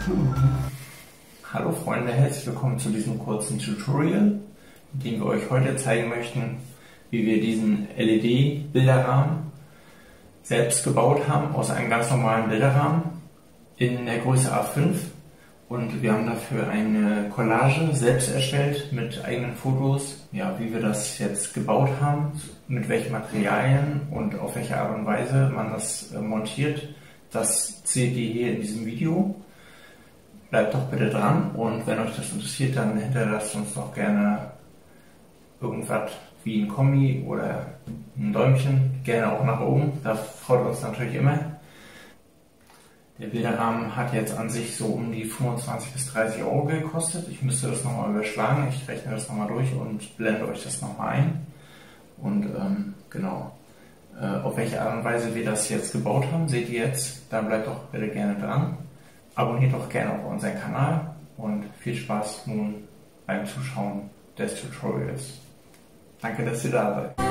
Hallo Freunde, herzlich willkommen zu diesem kurzen Tutorial, in dem wir euch heute zeigen möchten, wie wir diesen LED-Bilderrahmen selbst gebaut haben aus einem ganz normalen Bilderrahmen in der Größe A5, und wir haben dafür eine Collage selbst erstellt mit eigenen Fotos, ja, wie wir das jetzt gebaut haben, mit welchen Materialien und auf welche Art und Weise man das montiert. Das seht ihr hier in diesem Video. Bleibt doch bitte dran, und wenn euch das interessiert, dann hinterlasst uns doch gerne irgendwas wie ein Kommi oder ein Däumchen, gerne auch nach oben, das freut uns natürlich immer. Der Bilderrahmen hat jetzt an sich so um die 25 bis 30 Euro gekostet. Ich müsste das nochmal überschlagen, ich rechne das nochmal durch und blende euch das nochmal ein. Und genau, auf welche Art und Weise wir das jetzt gebaut haben, seht ihr jetzt. Da bleibt doch bitte gerne dran. Abonniert doch gerne auch unseren Kanal und viel Spaß nun beim Zuschauen des Tutorials. Danke, dass ihr da seid.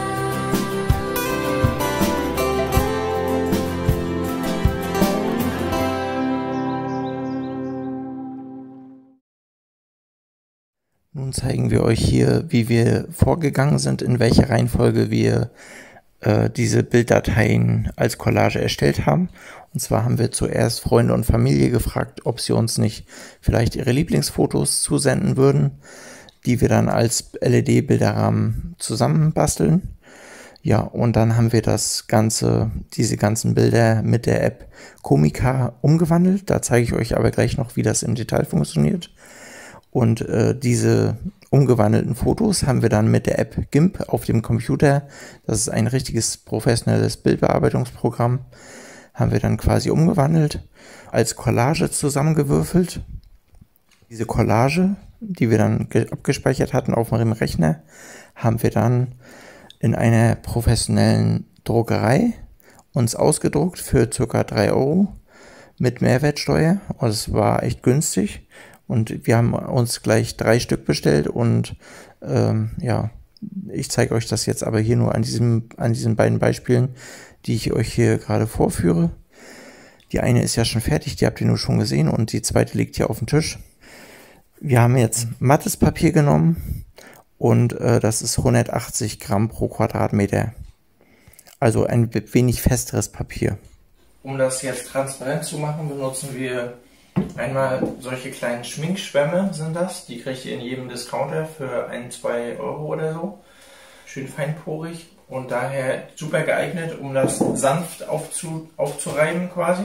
Nun zeigen wir euch hier, wie wir vorgegangen sind, in welcher Reihenfolge wir diese Bilddateien als Collage erstellt haben. Und zwar haben wir zuerst Freunde und Familie gefragt, ob sie uns nicht vielleicht ihre Lieblingsfotos zusenden würden, die wir dann als LED-Bilderrahmen zusammenbasteln. Ja, und dann haben wir diese ganzen Bilder mit der App Comica umgewandelt. Da zeige ich euch aber gleich noch, wie das im Detail funktioniert. Und diese umgewandelten Fotos haben wir dann mit der App GIMP auf dem Computer, das ist ein richtiges professionelles Bildbearbeitungsprogramm, haben wir dann quasi umgewandelt, als Collage zusammengewürfelt. Diese Collage, die wir dann abgespeichert hatten auf dem Rechner, haben wir dann in einer professionellen Druckerei uns ausgedruckt für ca. 3 Euro mit Mehrwertsteuer. Und es war echt günstig. Und wir haben uns gleich 3 Stück bestellt, und ja, ich zeige euch das jetzt aber hier nur an diesen beiden Beispielen, die ich euch hier gerade vorführe. Die eine ist ja schon fertig, die habt ihr nur schon gesehen, und die zweite liegt hier auf dem Tisch. Wir haben jetzt mattes Papier genommen, und das ist 180 Gramm pro Quadratmeter. Also ein wenig festeres Papier. Um das jetzt transparent zu machen, benutzen wir einmal solche kleinen Schminkschwämme, sind das. Die kriegt ihr in jedem Discounter für 1, 2 Euro oder so. Schön feinporig und daher super geeignet, um das sanft aufzureiben quasi.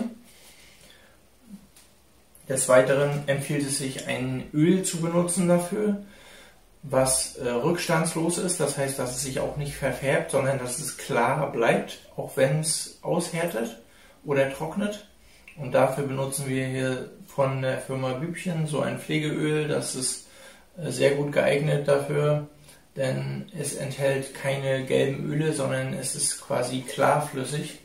Des Weiteren empfiehlt es sich, ein Öl zu benutzen dafür, was rückstandslos ist. Das heißt, dass es sich auch nicht verfärbt, sondern dass es klar bleibt, auch wenn es aushärtet oder trocknet. Und dafür benutzen wir hier von der Firma Bübchen so ein Pflegeöl. Das ist sehr gut geeignet dafür, denn es enthält keine gelben Öle, sondern es ist quasi klarflüssig.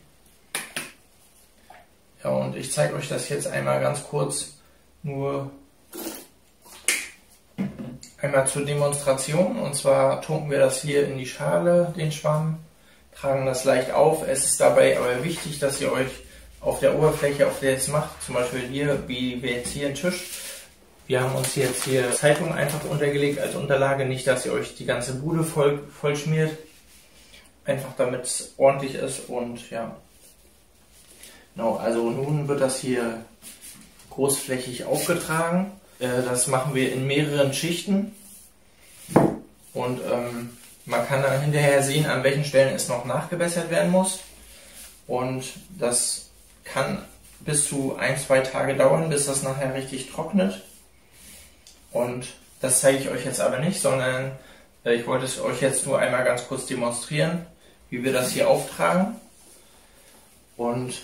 Ja, und ich zeige euch das jetzt einmal ganz kurz, nur einmal zur Demonstration. Und zwar tunken wir das hier in die Schale, den Schwamm, tragen das leicht auf. Es ist dabei aber wichtig, dass ihr euch auf der Oberfläche, auf der ihr es macht, zum Beispiel hier, wie wir jetzt hier einen Tisch, wir haben uns jetzt hier Zeitung einfach untergelegt als Unterlage, nicht, dass ihr euch die ganze Bude voll schmiert, einfach damit es ordentlich ist. Und ja, genau, also nun wird das hier großflächig aufgetragen. Das machen wir in mehreren Schichten, und man kann dann hinterher sehen, an welchen Stellen es noch nachgebessert werden muss, und das kann bis zu 1, 2 Tage dauern, bis das nachher richtig trocknet. Und das zeige ich euch jetzt aber nicht, sondern ich wollte es euch jetzt nur einmal ganz kurz demonstrieren, wie wir das hier auftragen. Und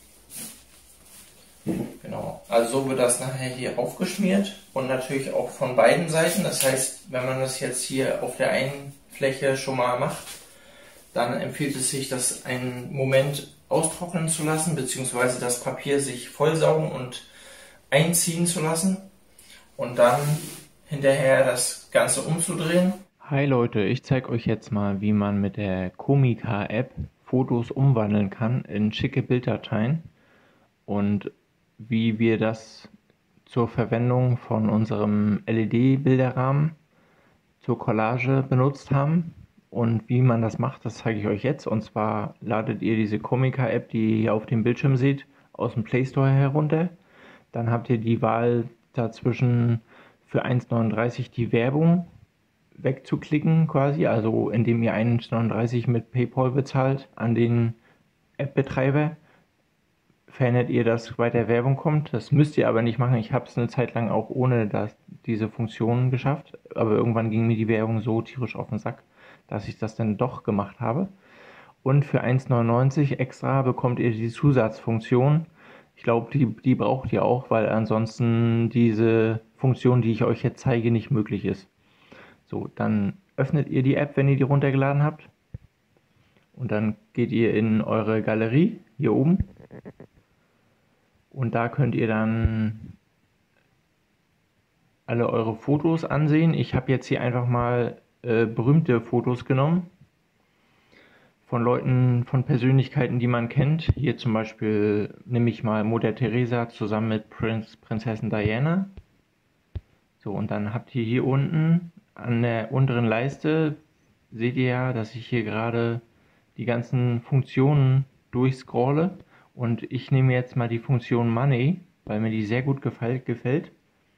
genau, also so wird das nachher hier aufgeschmiert, und natürlich auch von beiden Seiten. Das heißt, wenn man das jetzt hier auf der einen Fläche schon mal macht, dann empfiehlt es sich, das einen Moment austrocknen zu lassen, beziehungsweise das Papier sich vollsaugen und einziehen zu lassen, und dann hinterher das Ganze umzudrehen. Hi Leute, ich zeige euch jetzt mal, wie man mit der Comica App Fotos umwandeln kann in schicke Bilddateien und wie wir das zur Verwendung von unserem LED-Bilderrahmen zur Collage benutzt haben. Und wie man das macht, das zeige ich euch jetzt. Und zwar ladet ihr diese Comica-App, die ihr hier auf dem Bildschirm seht, aus dem Play Store herunter. Dann habt ihr die Wahl dazwischen, für 1,39 die Werbung wegzuklicken quasi, also indem ihr 1,39 mit PayPal bezahlt an den App-Betreiber, verhindert ihr, dass weiter Werbung kommt. Das müsst ihr aber nicht machen. Ich habe es eine Zeit lang auch ohne diese Funktion geschafft, aber irgendwann ging mir die Werbung so tierisch auf den Sack, dass ich das dann doch gemacht habe. Und für 1,99 extra bekommt ihr die Zusatzfunktion. Ich glaube, die braucht ihr auch, weil ansonsten diese Funktion, die ich euch jetzt zeige, nicht möglich ist. So, dann öffnet ihr die App, wenn ihr die runtergeladen habt. Und dann geht ihr in eure Galerie, hier oben. Und da könnt ihr dann alle eure Fotos ansehen. Ich habe jetzt hier einfach mal berühmte Fotos genommen. Von Leuten, von Persönlichkeiten, die man kennt. Hier zum Beispiel nehme ich mal Mutter Teresa zusammen mit Prinzessin Diana. So, und dann habt ihr hier unten an der unteren Leiste, seht ihr ja, dass ich hier gerade die ganzen Funktionen durchscrolle. Und ich nehme jetzt mal die Funktion Money, weil mir die sehr gut gefällt.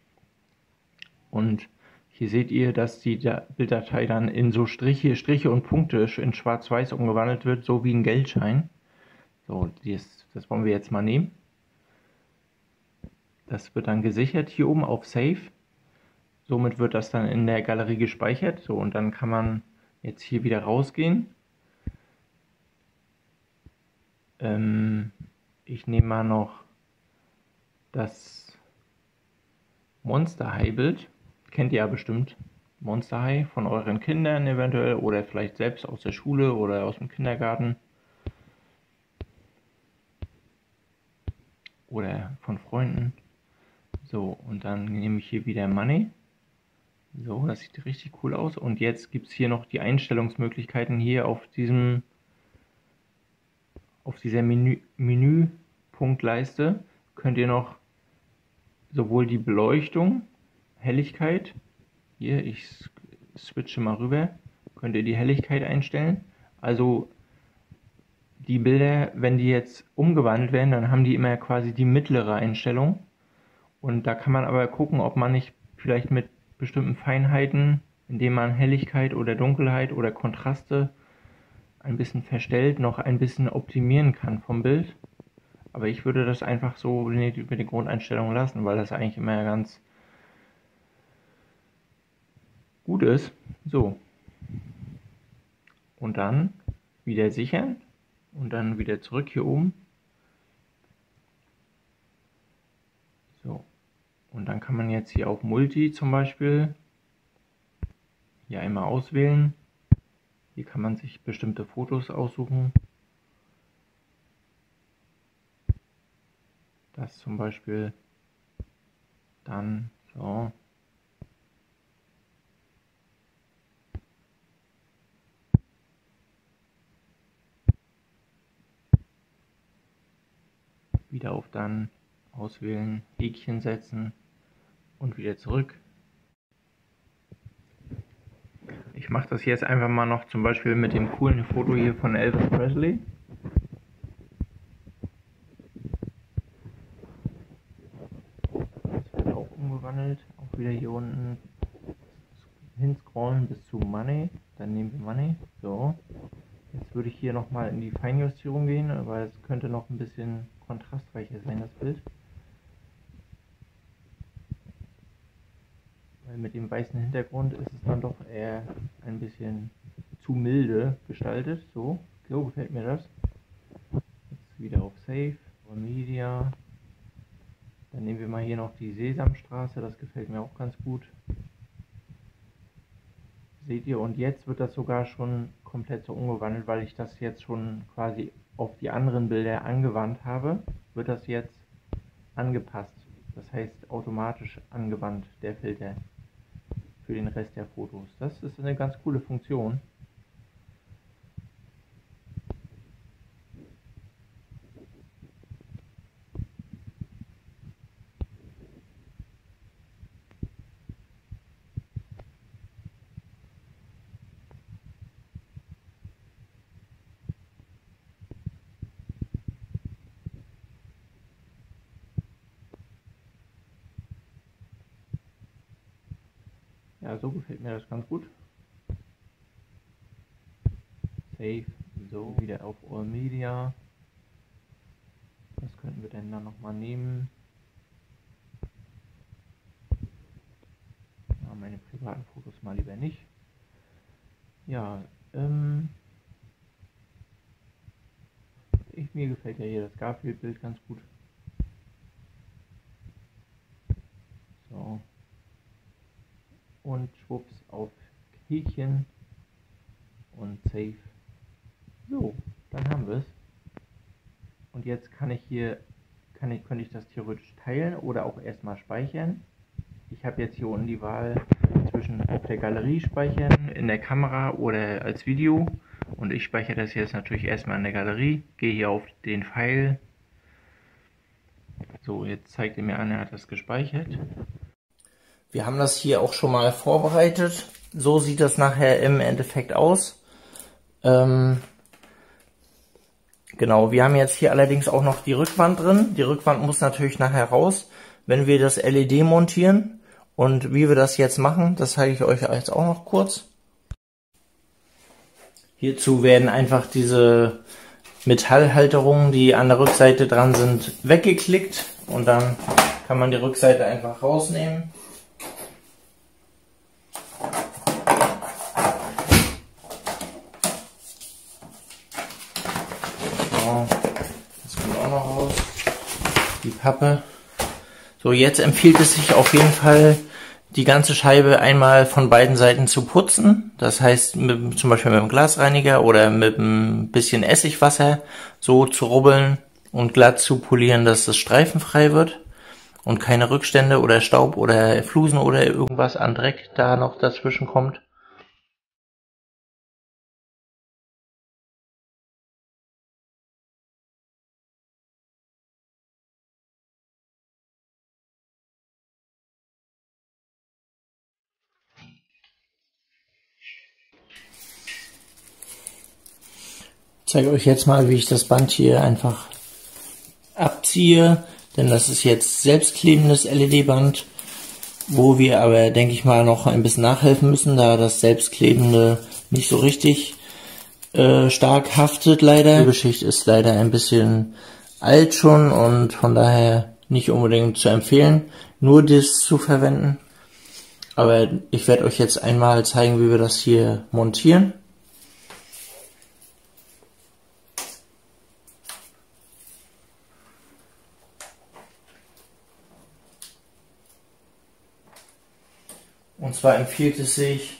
Und hier seht ihr, dass die Bilddatei dann in so Striche und Punkte in schwarz-weiß umgewandelt wird, so wie ein Geldschein. So, das wollen wir jetzt mal nehmen. Das wird dann gesichert hier oben auf Save. Somit wird das dann in der Galerie gespeichert. So, und dann kann man jetzt hier wieder rausgehen. Ich nehme mal noch das Monster High Bild. Kennt ihr ja bestimmt. Monster High von euren Kindern eventuell oder vielleicht selbst aus der Schule oder aus dem Kindergarten. Oder von Freunden. So, und dann nehme ich hier wieder Money. So, das sieht richtig cool aus. Und jetzt gibt es hier noch die Einstellungsmöglichkeiten hier auf dieser Menüpunktleiste. Könnt ihr noch sowohl die Beleuchtung, Helligkeit, hier, ich switche mal rüber, könnt ihr die Helligkeit einstellen. Also die Bilder, wenn die jetzt umgewandelt werden, dann haben die immer quasi die mittlere Einstellung. Und da kann man aber gucken, ob man nicht vielleicht mit bestimmten Feinheiten, indem man Helligkeit oder Dunkelheit oder Kontraste ein bisschen verstellt, noch ein bisschen optimieren kann vom Bild. Aber ich würde das einfach so mit den Grundeinstellungen lassen, weil das eigentlich immer ganz gut ist. So. Und dann wieder sichern und dann wieder zurück hier oben. So. Und dann kann man jetzt hier auf Multi zum Beispiel hier einmal auswählen. Hier kann man sich bestimmte Fotos aussuchen. Das zum Beispiel dann so. Wieder auf dann auswählen, Häkchen setzen und wieder zurück. Ich mache das jetzt einfach mal noch zum Beispiel mit dem coolen Foto hier von Elvis Presley. Das wird auch umgewandelt. Auch wieder hier unten hinscrollen bis zu Money. Dann nehmen wir Money. So. Jetzt würde ich hier nochmal in die Feinjustierung gehen, weil es könnte noch ein bisschen kontrastreicher sein, das Bild. Weil mit dem weißen Hintergrund ist es dann doch eher ein bisschen zu milde gestaltet. So gefällt mir das. Jetzt wieder auf Save, Media. Dann nehmen wir mal hier noch die Sesamstraße, das gefällt mir auch ganz gut. Seht ihr, und jetzt wird das sogar schon komplett so umgewandelt, weil ich das jetzt schon quasi auf die anderen Bilder angewandt habe, wird das jetzt angepasst. Das heißt automatisch angewandt, der Filter für den Rest der Fotos. Das ist eine ganz coole Funktion. Ja, so gefällt mir das ganz gut. Save, so, wieder auf All Media. Was könnten wir denn da nochmal nehmen? Ja, meine privaten Fotos mal lieber nicht. Ja, mir gefällt ja hier das Garfield-Bild ganz gut. So. Und schwupps auf Häkchen und Save. So, dann haben wir es. Und jetzt könnte ich das theoretisch teilen oder auch erstmal speichern. Ich habe jetzt hier unten die Wahl zwischen auf der Galerie speichern, in der Kamera oder als Video. Und ich speichere das jetzt natürlich erstmal in der Galerie. Gehe hier auf den Pfeil. So, jetzt zeigt er mir an, er hat das gespeichert. Wir haben das hier auch schon mal vorbereitet. So sieht das nachher im Endeffekt aus. Genau, wir haben jetzt hier allerdings auch noch die Rückwand drin. Die Rückwand muss natürlich nachher raus, wenn wir das LED montieren. Und wie wir das jetzt machen, das zeige ich euch jetzt auch noch kurz. Hierzu werden einfach diese Metallhalterungen, die an der Rückseite dran sind, weggeklickt. Und dann kann man die Rückseite einfach rausnehmen. So, das kommt auch noch raus. Die Pappe. So, jetzt empfiehlt es sich auf jeden Fall, die ganze Scheibe einmal von beiden Seiten zu putzen. Das heißt, zum Beispiel mit einem Glasreiniger oder mit ein bisschen Essigwasser so zu rubbeln und glatt zu polieren, dass das streifenfrei wird und keine Rückstände oder Staub oder Flusen oder irgendwas an Dreck da noch dazwischen kommt. Ich zeige euch jetzt mal, wie ich das Band hier einfach abziehe, denn das ist jetzt selbstklebendes LED-Band, wo wir aber, denke ich mal, noch ein bisschen nachhelfen müssen, da das selbstklebende nicht so richtig stark haftet leider. Die Beschicht ist leider ein bisschen alt schon und von daher nicht unbedingt zu empfehlen, nur das zu verwenden. Aber ich werde euch jetzt einmal zeigen, wie wir das hier montieren. Und zwar empfiehlt es sich,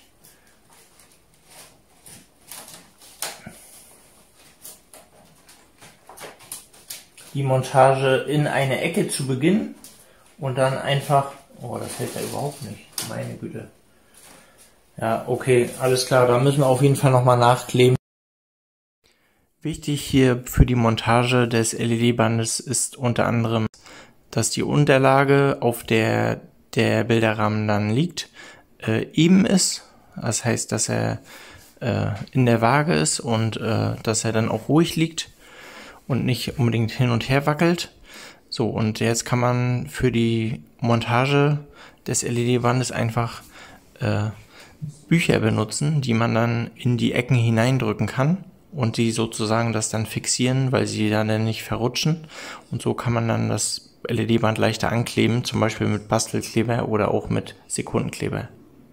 die Montage in eine Ecke zu beginnen und dann einfach, oh, das hält ja überhaupt nicht, meine Güte. Ja, okay, alles klar, da müssen wir auf jeden Fall nochmal nachkleben. Wichtig hier für die Montage des LED-Bandes ist unter anderem, dass die Unterlage, auf der der Bilderrahmen dann liegt, eben ist. Das heißt, dass er in der Waage ist und dass er dann auch ruhig liegt und nicht unbedingt hin und her wackelt. So, und jetzt kann man für die Montage des LED-Bandes einfach Bücher benutzen, die man dann in die Ecken hineindrücken kann und die sozusagen das dann fixieren, weil sie dann nicht verrutschen. Und so kann man dann das LED-Band leichter ankleben, zum Beispiel mit Bastelkleber oder auch mit Sekundenkleber.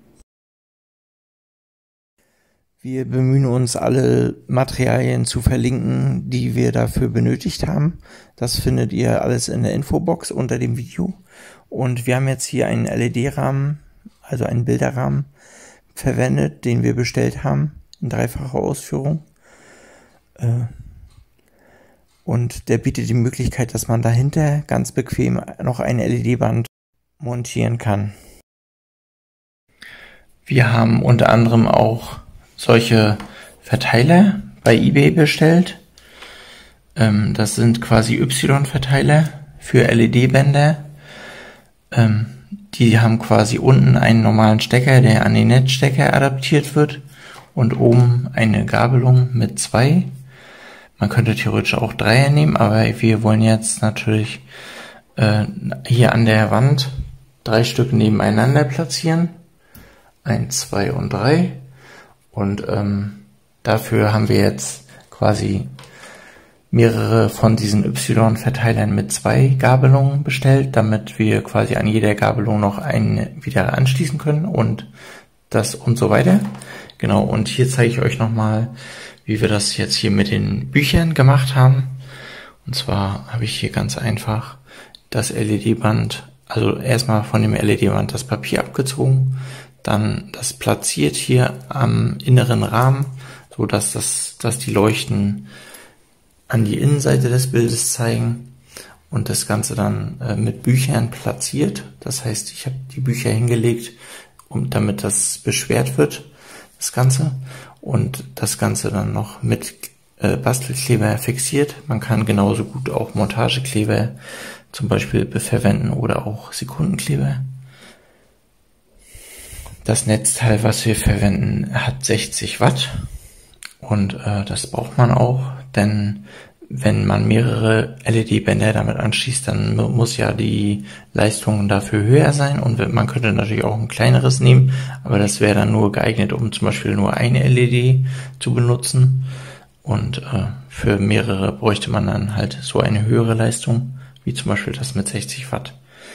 Wir bemühen uns, alle Materialien zu verlinken, die wir dafür benötigt haben. Das findet ihr alles in der Infobox unter dem Video. Und wir haben jetzt hier einen LED-Rahmen, also einen Bilderrahmen, verwendet, den wir bestellt haben, in dreifacher Ausführung. Und der bietet die Möglichkeit, dass man dahinter ganz bequem noch ein LED-Band montieren kann. Wir haben unter anderem auch solche Verteiler bei eBay bestellt. Das sind quasi Y-Verteiler für LED-Bänder. Die haben quasi unten einen normalen Stecker, der an den Netzstecker adaptiert wird und oben eine Gabelung mit 2. Man könnte theoretisch auch 3 nehmen, aber wir wollen jetzt natürlich hier an der Wand 3 Stück nebeneinander platzieren. 1, 2 und 3. Und dafür haben wir jetzt quasi mehrere von diesen Y-Verteilern mit 2 Gabelungen bestellt, damit wir quasi an jeder Gabelung noch eine wieder anschließen können und das und so weiter. Genau, und hier zeige ich euch nochmal, wie wir das jetzt hier mit den Büchern gemacht haben. Und zwar habe ich hier ganz einfach das LED-Band, also erstmal von dem LED-Band das Papier abgezogen, dann das platziert hier am inneren Rahmen, so dass die Leuchten an die Innenseite des Bildes zeigen und das Ganze dann mit Büchern platziert. Das heißt, ich habe die Bücher hingelegt, damit das beschwert wird, das Ganze, und das Ganze dann noch mit Bastelkleber fixiert. Man kann genauso gut auch Montagekleber zum Beispiel verwenden oder auch Sekundenkleber. Das Netzteil, was wir verwenden, hat 60 Watt und das braucht man auch, denn wenn man mehrere LED-Bänder damit anschließt, dann muss ja die Leistung dafür höher sein, und man könnte natürlich auch ein kleineres nehmen, aber das wäre dann nur geeignet, um zum Beispiel nur eine LED zu benutzen, und für mehrere bräuchte man dann halt so eine höhere Leistung, wie zum Beispiel das mit 60 Watt.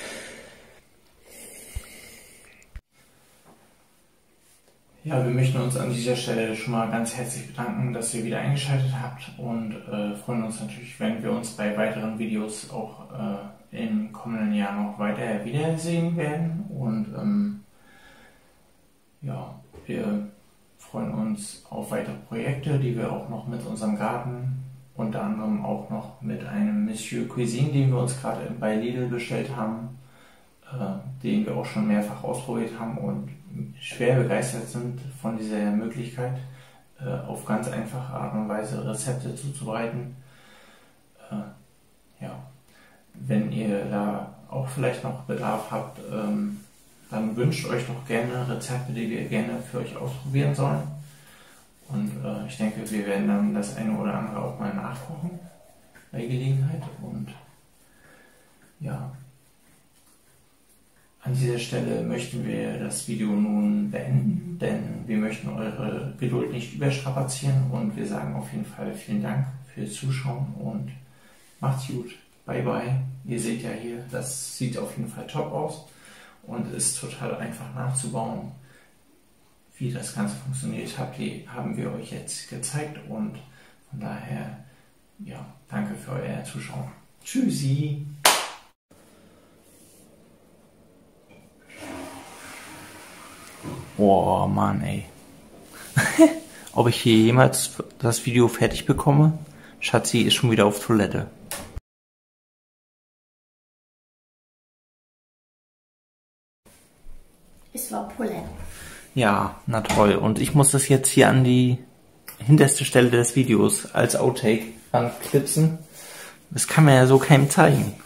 Ja, wir möchten uns an dieser Stelle schon mal ganz herzlich bedanken, dass ihr wieder eingeschaltet habt, und freuen uns natürlich, wenn wir uns bei weiteren Videos auch im kommenden Jahr noch weiter wiedersehen werden. Und ja, wir freuen uns auf weitere Projekte, die wir auch noch mit unserem Garten, unter anderem auch noch mit einem Monsieur Cuisine, den wir uns gerade bei Lidl bestellt haben, den wir auch schon mehrfach ausprobiert haben und schwer begeistert sind von dieser Möglichkeit, auf ganz einfache Art und Weise Rezepte zuzubereiten. Ja, wenn ihr da auch vielleicht noch Bedarf habt, dann wünscht euch doch gerne Rezepte, die wir gerne für euch ausprobieren sollen. Und ich denke, wir werden dann das eine oder andere auch mal nachkochen bei Gelegenheit. Und ja, an dieser Stelle möchten wir das Video nun beenden, denn wir möchten eure Geduld nicht überstrapazieren, und wir sagen auf jeden Fall vielen Dank fürs Zuschauen und macht's gut. Bye bye. Ihr seht ja hier, das sieht auf jeden Fall top aus und ist total einfach nachzubauen. Wie das Ganze funktioniert, haben wir euch jetzt gezeigt, und von daher, ja, danke für euer Zuschauen. Tschüssi! Oh Mann, ey. Ob ich hier jemals das Video fertig bekomme? Schatzi ist schon wieder auf Toilette. Es war Pulle. Ja, na toll. Und ich muss das jetzt hier an die hinterste Stelle des Videos als Outtake anklipsen. Das kann man ja so keinem zeigen.